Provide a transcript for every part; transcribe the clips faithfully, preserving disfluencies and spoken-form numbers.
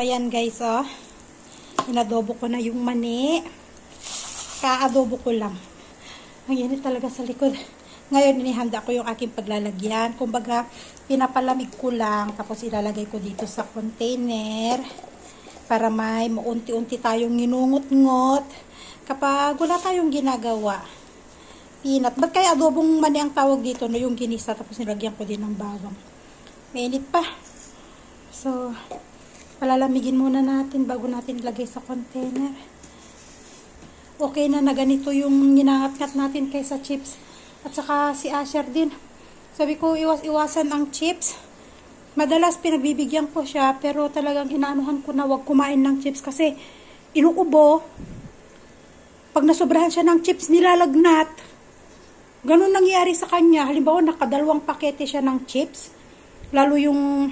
ayan guys, oh. Inadobo ko na yung mani. Ka-adobo ko lang. Ang init talaga sa likod. Ngayon, inihanda ko yung aking paglalagyan. Kumbaga, pinapalamig ko lang. Tapos, ilalagay ko dito sa container. Para may maunti-unti tayong ginungot-ngot. Kapag wala tayong ginagawa. Peanut. Ba't kaya adobong mani ang tawag dito? No, yung ginisa. Tapos, nilagyan ko din ng bawang. Mainit pa. So, palalamigin muna natin bago natin ilagay sa container. Okay na na ganito yung ginangat-ngat natin kaysa chips. At saka si Asher din. Sabi ko, iwas-iwasan ang chips. Madalas pinagbibigyan ko siya, pero talagang inaanuhan ko na wag kumain ng chips kasi inuubo. Pag nasobrahan siya ng chips, nilalagnat. Ganun nangyari sa kanya. Halimbawa, nakadalawang pakete siya ng chips. Lalo yung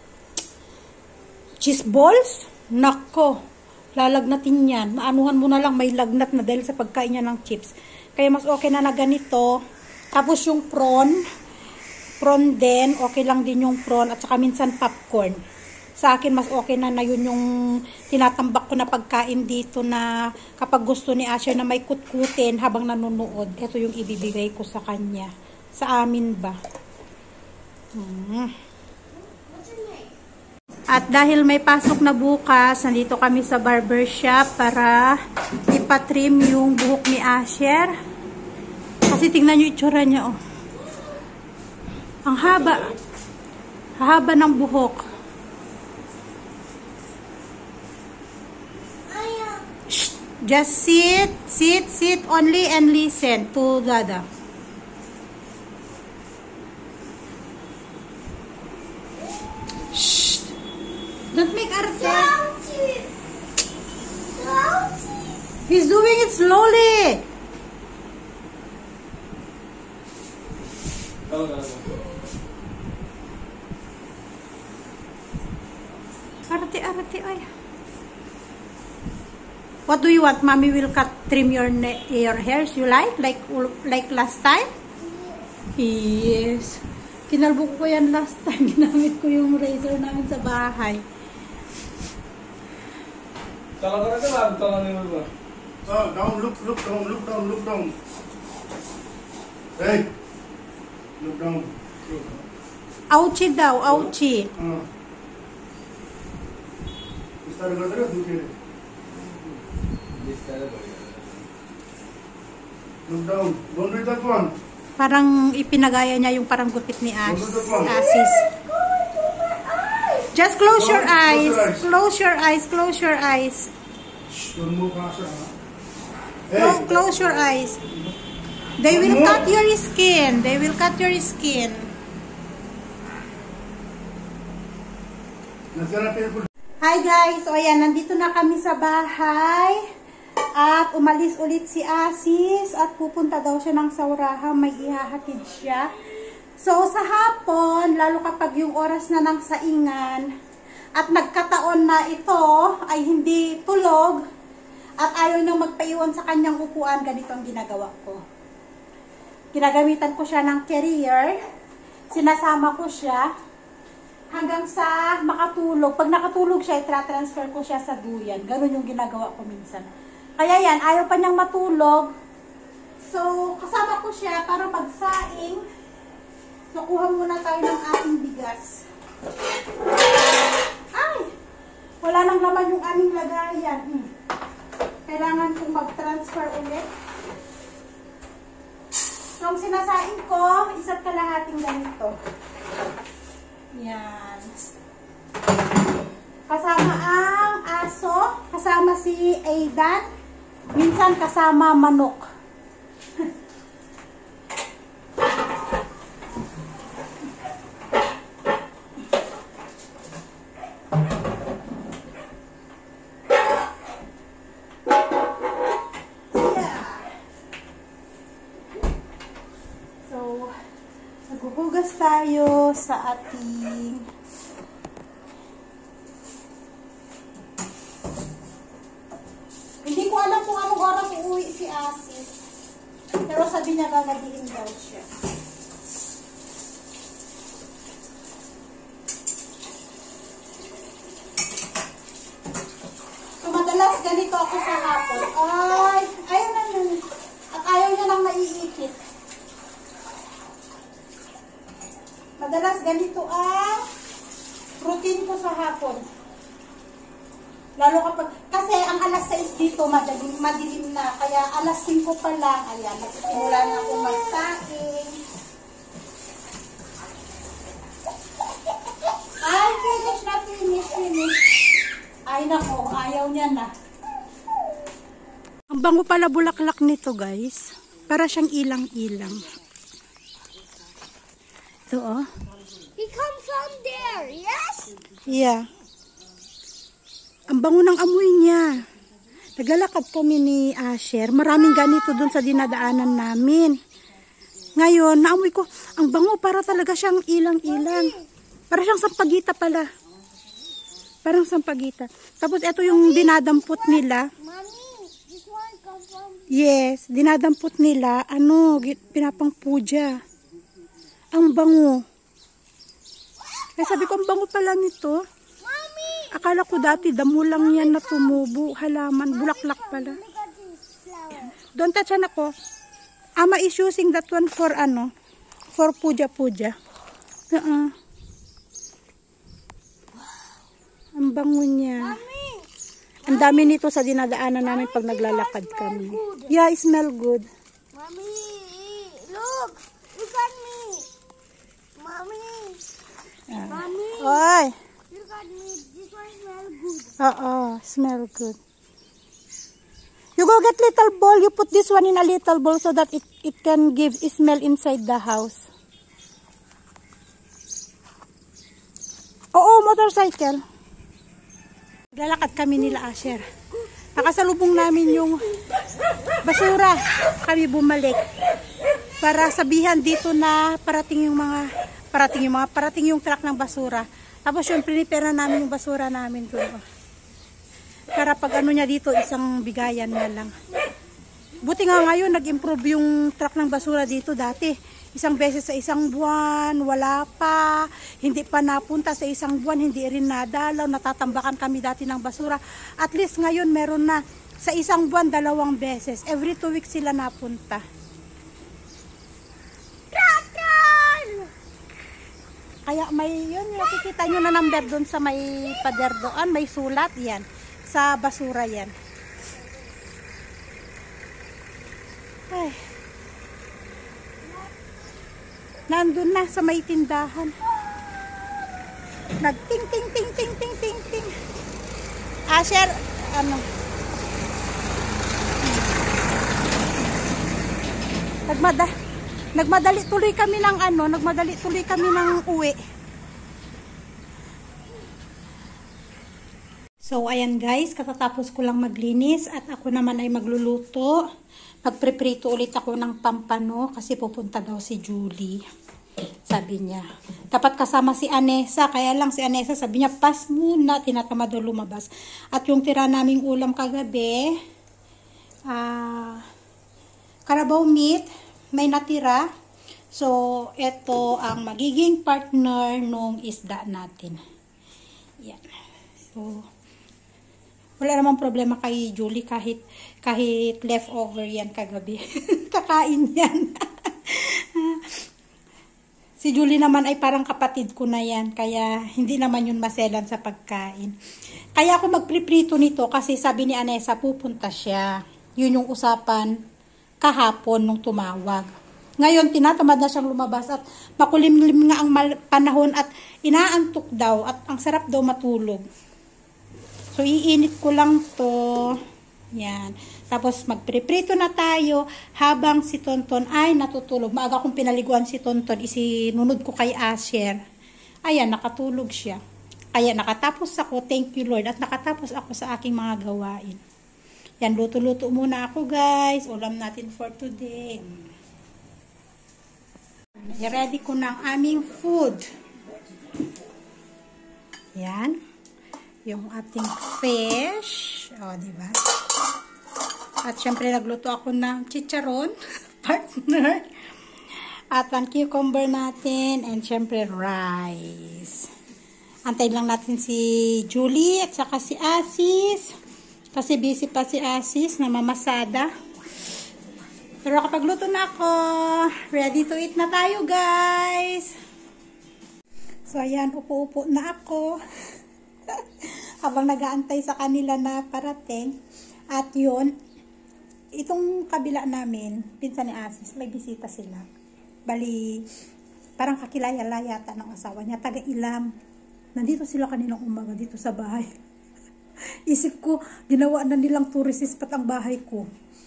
cheese balls. Nako, lalagnatin yan. Maanuhan mo na lang, may lagnat na dahil sa pagkain niya ng chips. Kaya mas okay na na ganito. Tapos yung prawn, prawn din, okay lang din yung prawn at saka minsan popcorn. Sa akin mas okay na na yun yung tinatambak ko na pagkain dito na kapag gusto ni Asher na may kutkutin habang nanonood. Ito yung ibibigay ko sa kanya. Sa amin ba? Hmm. At dahil may pasok na bukas, nandito kami sa barber shop para ipatrim yung buhok ni Asher. Kasi tingnan nyo itsura niya, oh. Ang haba. Haba ng buhok. Shh. Just sit, sit, sit only and listen to Dada. Shh. Don't make arte. He's doing it slowly. Arati-arati ay. What do you want? Mommy will cut trim your your hairs. You like? Like like last time? Yes. Kinalbo ko yan last time. Ginamit ko yung razor namin sa bahay. Talaga ka lang. Talaga mo ba? Oh, down, look, look down, look down, look down. Hey. Look down. Ouchie daw, ouchie. Uh. Look down. Don't read that one. Parang ipinagaya niya yung parang gupit ni As Asis. Just close your eyes. Close your eyes. Close your eyes. Shh, don't move faster. Hey. Close your eyes. They will cut your skin. They will cut your skin. Hi guys! So ayan, nandito na kami sa bahay. At umalis ulit si Asis. At pupunta daw siya ng Sauraha. May ihahatid siya. So sa hapon, lalo kapag yung oras na ng saingan, at nagkataon na ito ay hindi tulog, at ayaw niyang magpaiwan sa kanyang upuan, ganito ang ginagawa ko. Ginagamitan ko siya ng carrier. Sinasama ko siya hanggang sa makatulog. Pag nakatulog siya, i-transfer ko siya sa duyan. Ganun yung ginagawa ko minsan. Kaya yan, ayaw pa niyang matulog. So, kasama ko siya para magsaing. So, kuha muna tayo ng ating bigas. Ay! Wala nang laman yung aming lagayan. Hmm. Kailangan kong mag-transfer ulit. So, ang sinasain ko, isa't kalahating ganito. Yan. Kasama ang aso, kasama si Aidan, minsan kasama manok. Maghuhugas tayo sa ating hindi ko alam kung anong oras uuwi si Asis, pero sabi niya gagabihin daw siya. Ay, ayaw na nun. At ayaw niya nang naiikit. Madalas ganito ang routine ko sa hapon. Lalo kapag, kasi ang alas sais dito, madilim, madilim na. Kaya alas singko pa lang, ayan, nagsisimula na akong magsaing. Ay, finish na, finish, finish. Ay, nako, ayaw niya na. Ang bango pala bulaklak nito, guys. Para siyang ilang-ilang. Ito, oh. He comes from there, yes? Yeah. Ang bango ng amoy niya. Naglalakad kami ni Asher. Maraming ganito dun sa dinadaanan namin. Ngayon, naamoy ko, ang bango para talaga siyang ilang-ilang. Para siyang sampagita pala. Parang sampagita. Tapos ito yung dinadampot nila. Mommy, this one comes from... Yes, dinadampot nila. Ano, pinapang puja. Ang bango. Kaya sabi ko, ang bango pala nito. Akala ko dati, damo lang yan na tumubo. Halaman, bulaklak pala. Look at this flower. Don't touch anak ko. Ama is using that one for ano? For puja-puja. Uh-uh. Ang bango niya. Mommy, Ang dami nito sa dinadaanan namin pag naglalakad kami. Yeah, it smell good. mommy, look, look at me. Mommy, Uh, mommy, Oy! look at me. This one smells good. Oo, smell good. You go get little bowl. You put this one in a little bowl so that it, it can give smell inside the house. Oo, motorcycle. Lalakad kami nila Asher. Nakasalubong namin yung basura. Kami bumalik. Para sabihan dito na parating yung mga parating yung mga parating yung truck ng basura. Tapos yung prepare na namin yung basura namin doon. Para pag ano niya dito, isang bigayan na lang. Buti nga ngayon, nag-improve yung truck ng basura dito dati. Isang beses sa isang buwan, wala pa. Hindi pa napunta sa isang buwan, hindi rin nadalaw. Natatambakan kami dati ng basura. At least ngayon, meron na sa isang buwan, dalawang beses. Every two weeks sila napunta. Kaya may yun, nakikita nyo na number doon sa may pader doon, may sulat yan. Sa basura yan. Ay. Nandun na sa may tindahan. Nag-ting, ting, ting, ting, ting, ting, ting. Asher, ano? Nagmada. Nagmadali tuloy kami ng ano, nagmadali tuloy kami ng uwi. So, ayan guys, katatapos ko lang maglinis at ako naman ay magluluto. Magpreprito ulit ako ng pampano kasi pupunta daw si Julie. Sabi niya. Dapat kasama si Anessa, kaya lang si Anessa sabi niya, pas muna, tinatamad daw lumabas. At yung tira naming ulam kagabi, ah, uh, Carabao meat, may natira. So, ito ang magiging partner nung isda natin. Yan. So, wala namang problema kay Julie kahit kahit leftover yan kagabi. Kakain yan. Si Julie naman ay parang kapatid ko na yan. Kaya hindi naman yun maselan sa pagkain. Kaya ako magpriprito nito kasi sabi ni Anessa pupunta siya. Yun yung usapan kahapon nung tumawag. Ngayon, tinatamad na siyang lumabas at makulimlim nga ang panahon at inaantok daw at ang sarap daw matulog. So, iinit ko lang to. Yan. Tapos, magpriprito na tayo habang si Tonton ay natutulog. Maaga kong pinaliguan si Tonton, isinunod ko kay Asher. Ayan, nakatulog siya. Kaya nakatapos ako, thank you Lord, at nakatapos ako sa aking mga gawain. Yan, luto-luto muna ako guys. Ulam natin for today. I-ready ko ng aming food. Yan. Yung ating fish. O, diba? At syempre, nagluto ako ng chicharon. Partner. At ang cucumber natin. And syempre, rice. Antayin lang natin si Julie at saka si Asis. Kasi busy pa si Asis na mamasada. Pero kapag luto na ako, ready to eat na tayo, guys. So, ayan, upo-upo na ako. Habang nag-aantay sa kanila na parating. At yun, itong kabila namin, pinsan ni Asis, may bisita sila. Bali, parang kakilala yata ng asawa niya, taga-Ilam. Nandito sila kaninang umaga dito sa bahay. Isip ko, ginawa na nilang tourist spot ang bahay ko.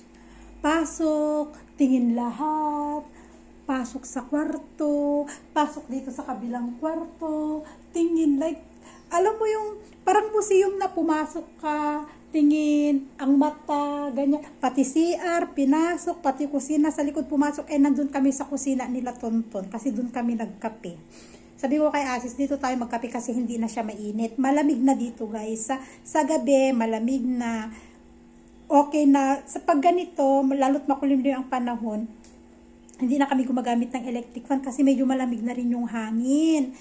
Pasok, tingin lahat, pasok sa kwarto, pasok dito sa kabilang kwarto, tingin like, alam mo yung parang museum na pumasok ka, tingin, ang mata, ganyan, pati C R, pinasok, pati kusina, sa likod pumasok, eh nandun kami sa kusina nila Tonton, kasi dun kami nagkape. Sabi ko kay Asis, dito tayo magkape kasi hindi na siya mainit. Malamig na dito, guys. Sa, sa gabi, malamig na. Okay na. Sa pag ganito, lalo't makulimlim ang panahon, hindi na kami gumagamit ng electric fan kasi medyo malamig na rin yung hangin.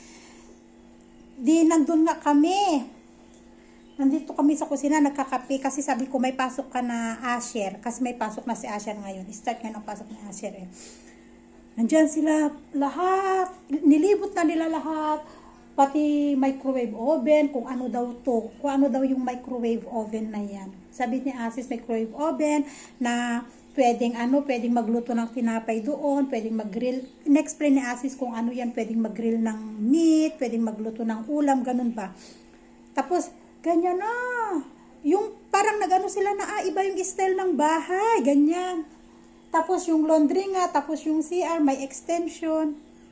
Di, nandun nga kami. Nandito kami sa kusina, nagkakape kasi sabi ko may pasok ka na Asher. Kasi may pasok na si Asher ngayon. Start nga ng pasok ni Asher eh. Nandyan sila lahat, nilibot na nila lahat, pati microwave oven, kung ano daw to, kung ano daw yung microwave oven na yan. Sabi ni Asis, microwave oven na pwedeng ano, pwedeng magluto ng tinapay doon, pwedeng mag-grill. In-explain ni Asis kung ano yan, pwedeng mag-grill ng meat, pwedeng magluto ng ulam, ganun ba. Tapos, ganyan na. Yung parang nag-ano sila na, ah, iba yung style ng bahay, ganyan. Tapos yung laundry nga, tapos yung C R, may extension.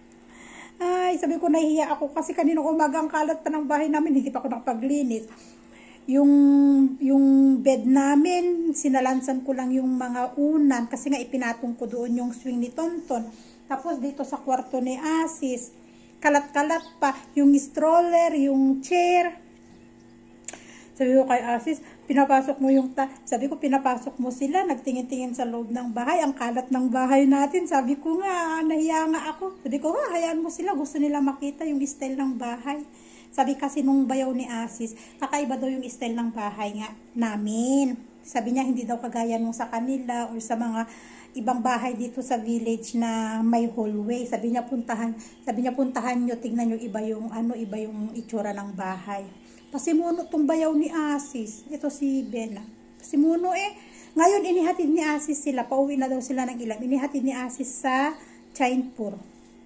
Ay, sabi ko, nahihiya ako kasi kanina umaga ang kalat pa ng bahay namin, hindi pa ako nakapaglinis. Yung, yung bed namin, sinalansan ko lang yung mga unan kasi nga ipinatong ko doon yung swing ni Tonton. Tapos dito sa kwarto ni Asis, kalat-kalat pa, yung stroller, yung chair. Sabi ko kay Asis, pinapasok mo yung, ta sabi ko, pinapasok mo sila, nagtingin-tingin sa loob ng bahay, ang kalat ng bahay natin. Sabi ko nga, nahiya nga ako. Sabi ko, ha, hayaan mo sila, gusto nila makita yung style ng bahay. Sabi kasi nung bayaw ni Asis, kakaiba daw yung style ng bahay nga namin. Sabi niya, hindi daw kagaya nung sa kanila or sa mga ibang bahay dito sa village na may hallway. Sabi niya, puntahan, sabi niya, puntahan nyo, tignan nyo, iba yung, ano, iba yung itsura ng bahay. Pasimuno tong bayaw ni Asis. Ito si Bella. Pasimuno eh. Ngayon, inihatid ni Asis sila. Pauwi na daw sila ng Ilam. Inihatid ni Asis sa Chainpur.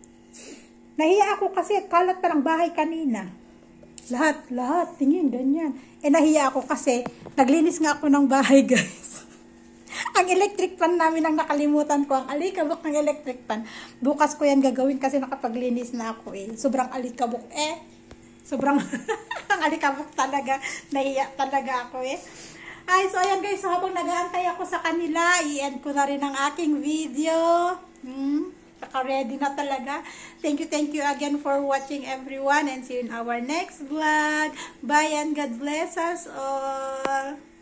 Nahiya ako kasi kalat pa ng bahay kanina. Lahat, lahat. Tingin, ganyan. Eh, nahiya ako kasi naglinis nga ako ng bahay, guys. Ang electric fan namin ang nakalimutan ko. Ang alikabok ng electric fan. Bukas ko yan gagawin kasi nakapaglinis na ako eh. Sobrang alikabok eh. Sobrang ang alikabok talaga. Nahiya talaga ako eh. Ay, so ayan guys. So habang nag-aantay ako sa kanila, i-end ko na rin ang aking video. Hmm, naka-ready na talaga. Thank you, thank you again for watching everyone. And see you in our next vlog. Bye and God bless us all.